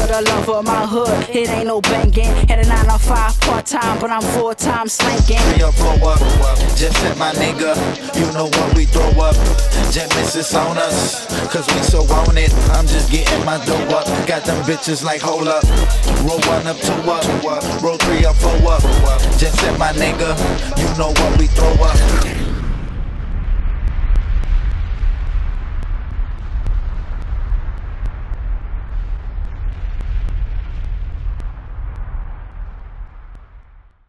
the love of my hood. It ain't no banging. Had a 9 to 5 part-time, but I'm full-time slanking. 3 or 4 up, just hit my nigga. You know what we throw up. Jet misses on us, cause we so on it. I'm just getting my dough up. Got them bitches like hold up. Roll 1 up, 2 up, roll 3 or 4 up. Just hit my nigga. You know what we throw up.